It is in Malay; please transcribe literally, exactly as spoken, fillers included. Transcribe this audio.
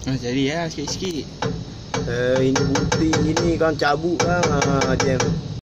Ah, jadi ya sikit-sikit. Eh, ini putih gini kan cabut kan. Ha, jam.